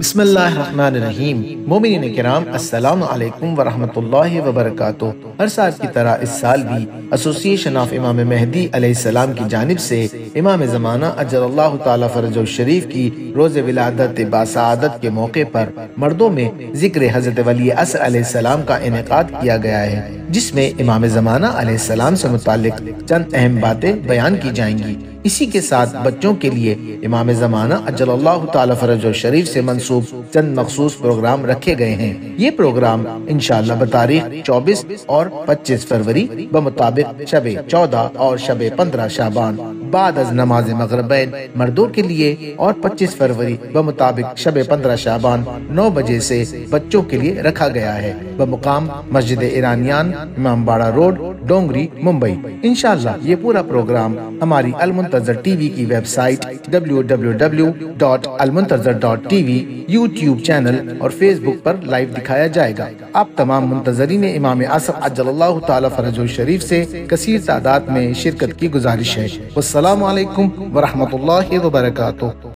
بسم اللہ الرحمن الرحیم۔ مومنین کرام، السلام علیکم ورحمۃ اللہ وبرکاتہ۔ ہر سال کی طرح اس سال بھی ایسوسی ایشن آف امام مہدی علیہ السلام کی جانب سے امام زمانہ اجل اللہ تعالیٰ فرجہ الشریف کی روز ولادت باسعادت کے موقع پر مردوں میں ذکر حضرت ولی عصر علیہ السلام کا انعقاد کیا گیا ہے، جس میں امام زمانہ علیہ السلام سے متعلق چند اہم باتیں بیان کی جائیں گی۔ اسی کے ساتھ بچوں کے لیے امام زمانہ اجل اللہ تعالیٰ فرجہ الشریف سے منسوب چند مخصوص پروگرام رکھے گئے ہیں۔ یہ پروگرام انشاءاللہ بتاریخ 24 اور 25 فروری بمطابق شب 14 اور شب 15 شعبان بعد از نماز مغربین مردوں کے لیے اور 25 فروری بمطابق شب 15 شعبان 9 بجے سے بچوں کے لیے رکھا گیا ہے، بمقام مسجد ایرانیان، امام باڑہ روڈ، ڈونگری، ممبئی۔ انشاءاللہ یہ پورا پروگرام ہماری المنتظر ٹی وی کی web site www.almuntazir.tv، YouTube channel اور فیس بک پر لائیو دکھایا جائے گا۔ آپ تمام منتظرین امام عصر عجل اللہ تعالیٰ فرجہ الشریف سے کثیر تعداد میں شرکت کی گزارش ہے۔ والسلام علیکم ورحمۃ اللہ وبرکاتہ۔